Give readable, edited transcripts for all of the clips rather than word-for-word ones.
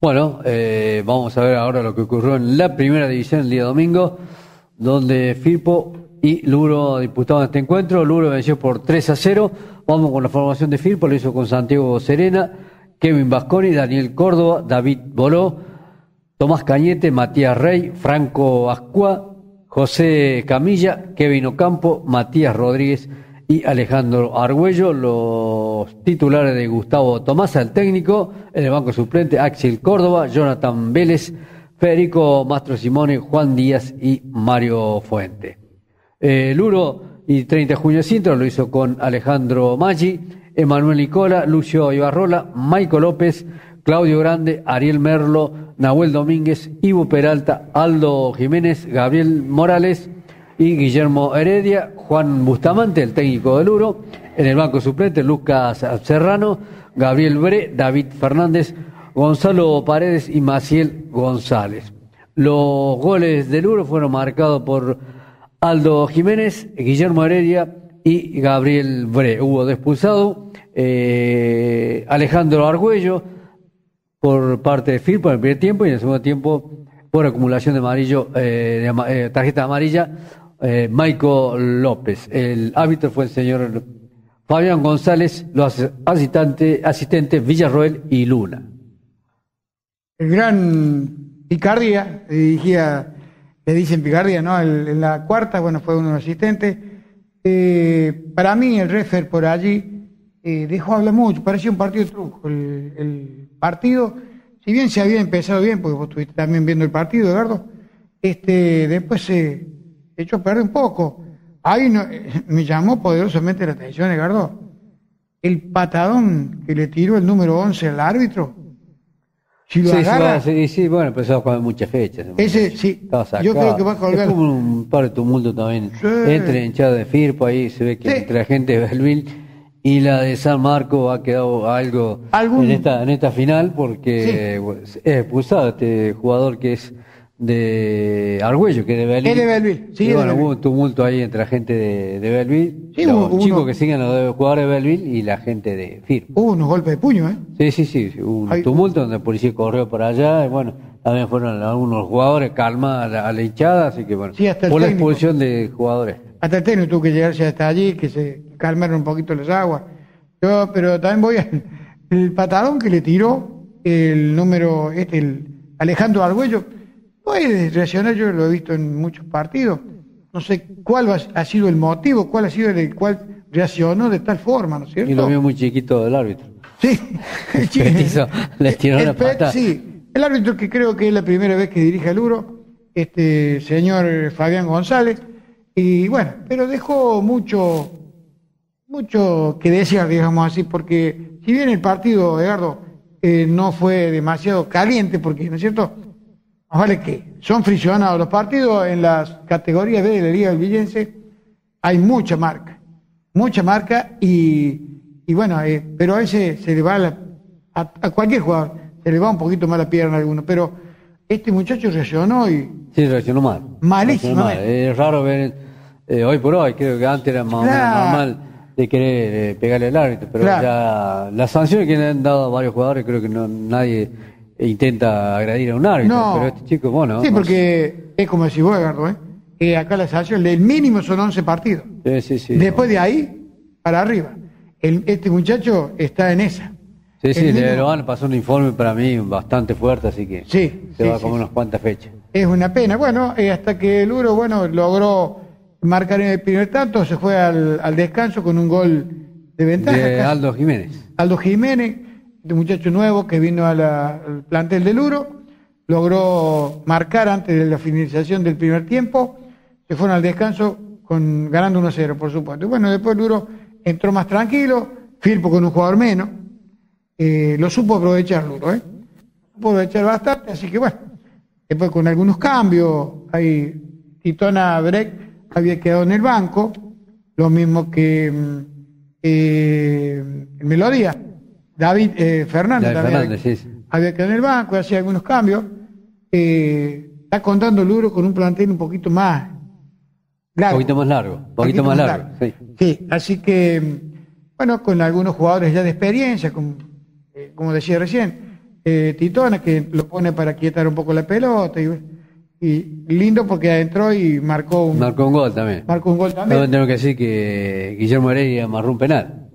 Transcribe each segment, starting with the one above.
Bueno, vamos a ver ahora lo que ocurrió en la primera división el día domingo, donde Firpo y Luro disputaban este encuentro. Luro venció por 3-0. Vamos con la formación de Firpo, lo hizo con Santiago Serena, Kevin Vasconi, Daniel Córdoba, David Boló, Tomás Cañete, Matías Rey, Franco Ascua, José Camilla, Kevin Ocampo, Matías Rodríguez y Alejandro Argüello. Los titulares de Gustavo Tomasa, el técnico. En el banco suplente, Axel Córdoba, Jonathan Vélez, Federico Mastro Simone, Juan Díaz y Mario Fuente. Luro y 30 de junio Sintra lo hizo con Alejandro Maggi, Emanuel Nicola, Lucio Ibarrola, Maico López, Claudio Grande, Ariel Merlo, Nahuel Domínguez, Ivo Peralta, Aldo Jiménez, Gabriel Morales y Guillermo Heredia. Juan Bustamante, el técnico del Luro. En el banco suplente, Lucas Serrano, Gabriel Bre, David Fernández, Gonzalo Paredes y Maciel González. Los goles del Luro fueron marcados por Aldo Jiménez, Guillermo Heredia y Gabriel Bre. Hubo expulsado Alejandro Argüello por parte de Firpo en el primer tiempo, y en el segundo tiempo, por acumulación de amarillo, tarjeta amarilla, Maico López. El árbitro fue el señor Fabián González, los asistentes Villarroel y Luna. El gran Picardía, le dicen Picardía, ¿no? En la cuarta, bueno, fue uno de los asistentes. Para mí, el refer por allí dejó hablar mucho, parecía un partido de truco. El partido, si bien se había empezado bien, porque vos estuviste también viendo el partido, Eduardo, después se echó a perder un poco. Ahí me llamó poderosamente la atención, Edgardo, el patadón que le tiró el número 11 al árbitro. Si lo agarra, sí, bueno, empezó a jugar muchas fechas. Ese, sí, yo creo que va a colgar. Es como un par de tumultos también. Sí. Entre hinchada de Firpo, ahí se ve que Sí. entre la gente de Belville y la de San Marco ha quedado algo en esta final, porque es expulsado este jugador que es de Argüello, que es de Belville. Es de Belville, sí. Y bueno, hubo un tumulto ahí entre la gente de Belville, Sí, los chicos que siguen a los jugadores de Belville y la gente de Firpo. Hubo unos golpes de puño, ¿eh? Sí, hubo un tumulto donde la policía corrió para allá, y bueno, también fueron algunos jugadores calmar a la hinchada, así que bueno, Sí, hasta el por la técnico. expulsión de jugadores. Hasta el técnico tuvo que llegarse hasta allí, que se calmaron un poquito las aguas. Pero también voy el patadón que le tiró el número, el Alejandro Argüello, puede reaccionar, yo lo he visto en muchos partidos. No sé cuál ha sido el motivo, cuál ha sido el cual reaccionó de tal forma, ¿no es cierto? Y lo vio muy chiquito del árbitro. Sí. El petizo le tiró una patada. Sí, el árbitro, que creo que es la primera vez que dirige al Luro, señor Fabián González, y bueno, pero dejó mucho que desear, digamos así, porque si bien el partido, Edgardo, no fue demasiado caliente, porque, ¿no es cierto?, más vale que son friccionados los partidos en las categorías B de la Liga del Villense, hay mucha marca, y bueno, pero a veces se le va a cualquier jugador, se le va un poquito mal la pierna a alguno, pero este muchacho reaccionó y... Sí, reaccionó mal. Malísimo. Es raro ver, hoy por hoy, creo que antes era más o menos normal de querer pegarle al árbitro, pero ya las sanciones que le han dado a varios jugadores, creo que nadie intenta agredir a un árbitro, pero este chico, bueno... Sí, porque es como decís vos, Edgardo, que acá la sanción, el mínimo son 11 partidos. Sí. Después de ahí, para arriba. Este muchacho está en esa. Sí, le van a pasar un informe para mí bastante fuerte, así que se va a comer unas cuantas fechas. Es una pena. Bueno, hasta que el Luro, logró marcar en el primer tanto, se fue al descanso con un gol de ventaja. De Aldo Jiménez. Aldo Jiménez, este muchacho nuevo que vino al plantel del Luro, logró marcar antes de la finalización del primer tiempo, se fueron al descanso ganando 1-0, por supuesto. Y bueno, después el Luro entró más tranquilo, Firpo con un jugador menos, lo supo aprovechar Luro, supo aprovechar bastante, así que bueno, después con algunos cambios, ahí Titona Breck había quedado en el banco, lo mismo que Melodía, David Fernández también había quedado en el banco, hacía algunos cambios. Está contando Luro con un plantel un poquito más largo. Un poquito más largo. Sí, así que, bueno, con algunos jugadores ya de experiencia, como decía recién, Titona, que lo pone para quietar un poco la pelota. Y lindo porque entró y marcó un gol también. Marcó un gol también. No, tengo que decir que Guillermo Heredia amarró un penal.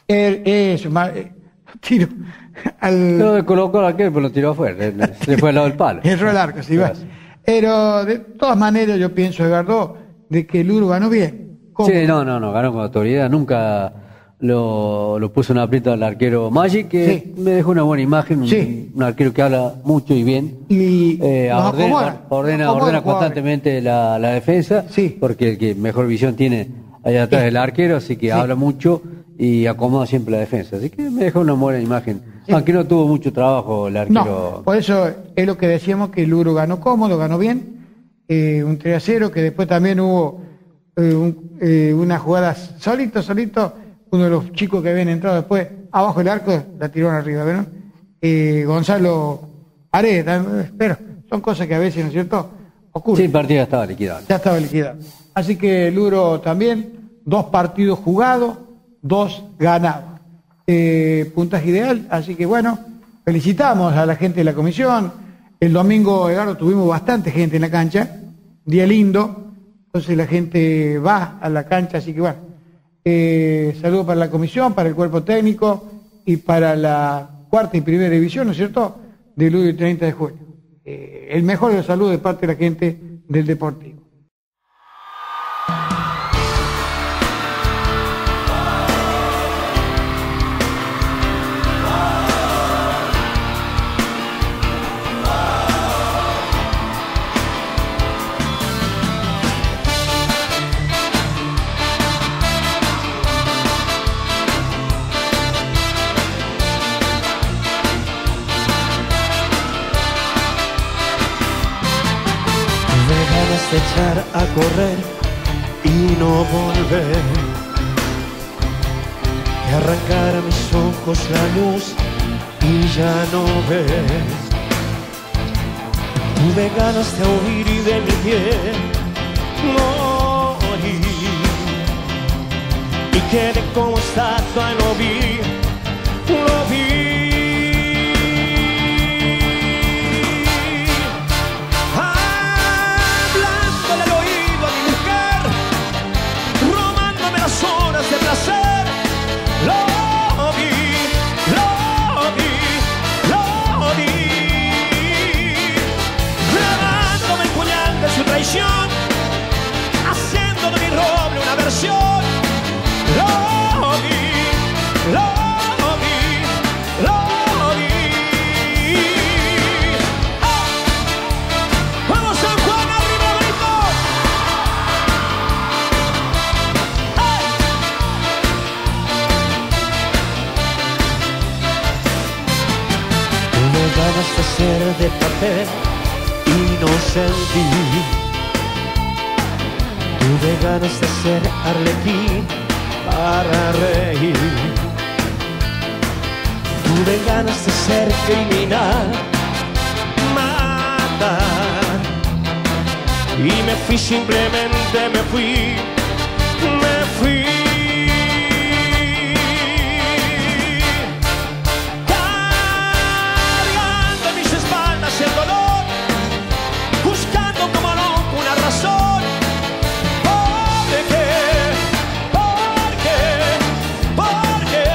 Tiro. Lo colocó al arquero, pero lo tiró afuera. Se fue al lado del palo. Erró el arco, sí va. Pero de todas maneras yo pienso, Edgardo, de que Luro ganó bien. ¿Cómo? Sí, no, ganó con autoridad. Nunca lo puso en aprieto al arquero Magic, que me dejó una buena imagen, un arquero que habla mucho y bien. Y ordena constantemente la defensa, porque el que mejor visión tiene allá atrás del arquero, así que habla mucho y acomoda siempre la defensa. Así que me dejó una buena imagen. Aunque no tuvo mucho trabajo el arquero. No, por eso es lo que decíamos, que Luro ganó cómodo, ganó bien. Un 3-0, que después también hubo unas jugadas solito. Uno de los chicos que habían entrado después, abajo del arco, la tiró arriba, ¿verdad? Gonzalo Ares, pero son cosas que a veces, ¿no es cierto?, ocurren. Sí, el partido ya estaba liquidado. Ya estaba liquidado. Así que Luro también, 2 partidos jugados, 2 ganados. Puntaje ideal, así que bueno, felicitamos a la gente de la comisión. El domingo, Edgardo, tuvimos bastante gente en la cancha, día lindo, entonces la gente va a la cancha, así que bueno. Saludos para la comisión, para el cuerpo técnico y para la 4ª y primera división, ¿no es cierto?, del lunes y 30 de junio. El mejor de los saludos de parte de la gente del Deportivo. Echar a correr y no volver, que arrancar a mis ojos la luz y ya no ves. Tuve ganas de huir y de mi piel morir, y quedé como estatua y lo vi. De placer, lo vi, clavándome el puñal de su traición, haciendo de mi roble una versión. Lo vi. ¡Vamos San Juan, arriba, grito! Ganas de ser de papel y no sentí. Tuve ganas de ser arlequín para reír. Tuve ganas de ser criminal, matar. Y me fui, simplemente me fui. El dolor, buscando como loco una razón. ¿Por qué?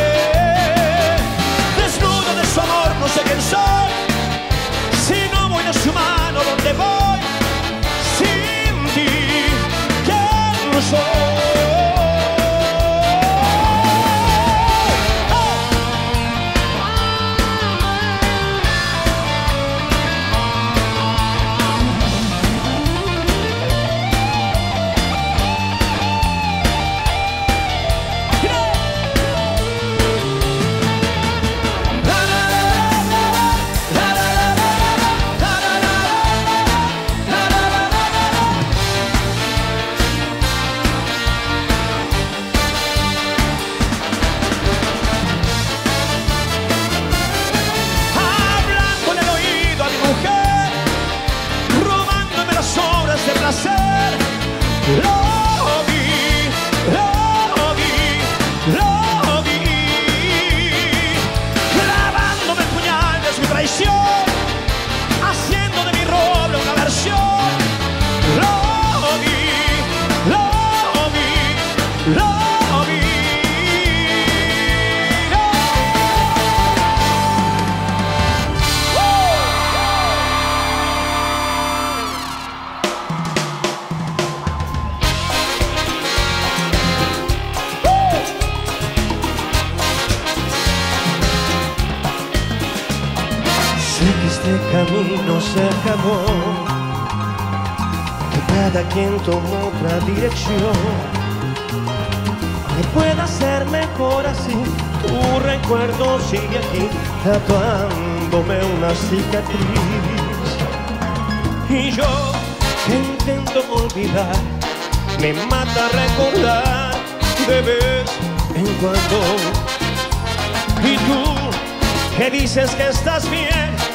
Desnudo de su amor, no sé quién soy. Si no voy de su mano, ¿dónde voy? Sin ti, ¿quién Sé que este camino se acabó, que cada quien tomó otra dirección. Que pueda ser mejor así, tu recuerdo sigue aquí, tatuándome una cicatriz. Y yo que intento olvidar, me mata recordar de vez en cuando. Y tú que dices que estás bien,